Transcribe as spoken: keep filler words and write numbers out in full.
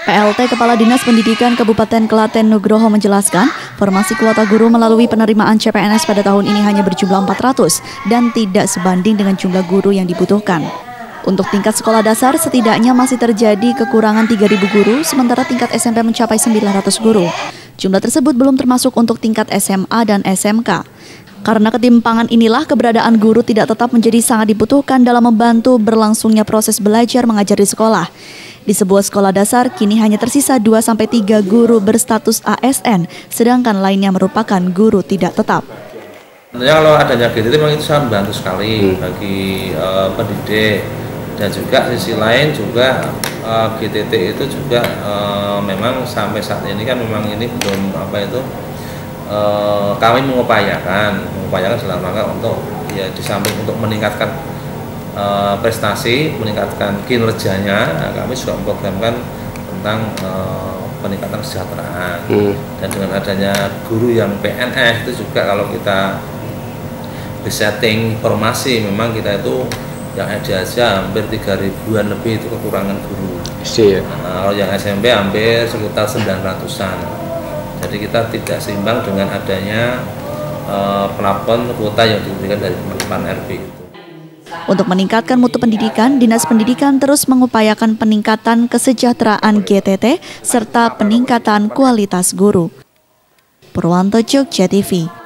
P L T Kepala Dinas Pendidikan Kabupaten Klaten Nugroho menjelaskan, formasi kuota guru melalui penerimaan C P N S pada tahun ini hanya berjumlah empat ratus dan tidak sebanding dengan jumlah guru yang dibutuhkan. Untuk tingkat sekolah dasar, setidaknya masih terjadi kekurangan tiga ribu guru, sementara tingkat S M P mencapai sembilan ratus guru. Jumlah tersebut belum termasuk untuk tingkat S M A dan S M K. Karena ketimpangan inilah, keberadaan guru tidak tetap menjadi sangat dibutuhkan dalam membantu berlangsungnya proses belajar mengajar di sekolah. Di sebuah sekolah dasar, kini hanya tersisa dua sampai tiga guru berstatus A S N, sedangkan lainnya merupakan guru tidak tetap. Tentunya kalau adanya G T T memang itu sangat membantu sekali bagi uh, pendidik, dan juga sisi lain juga uh, G T T itu juga uh, memang sampai saat ini kan memang ini belum apa itu uh, kami mengupayakan mengupayakan dalam rangka untuk ya di samping untuk meningkatkan uh, prestasi, meningkatkan kinerjanya, nah, kami juga memprogramkan tentang uh, peningkatan kesejahteraan. hmm. Dan dengan adanya guru yang P N S itu juga kalau kita besetting informasi, memang kita itu yang ada aja hampir tiga ribuan lebih itu kekurangan guru. Iya. Nah, kalau yang S M P hampir sekitar sembilan ratusan. Jadi kita tidak seimbang dengan adanya uh, plafon kuota yang diberikan dari Kemenpan R B itu. Untuk meningkatkan mutu pendidikan, Dinas Pendidikan terus mengupayakan peningkatan kesejahteraan G T T serta peningkatan kualitas guru. Purwanto, Jogja T V.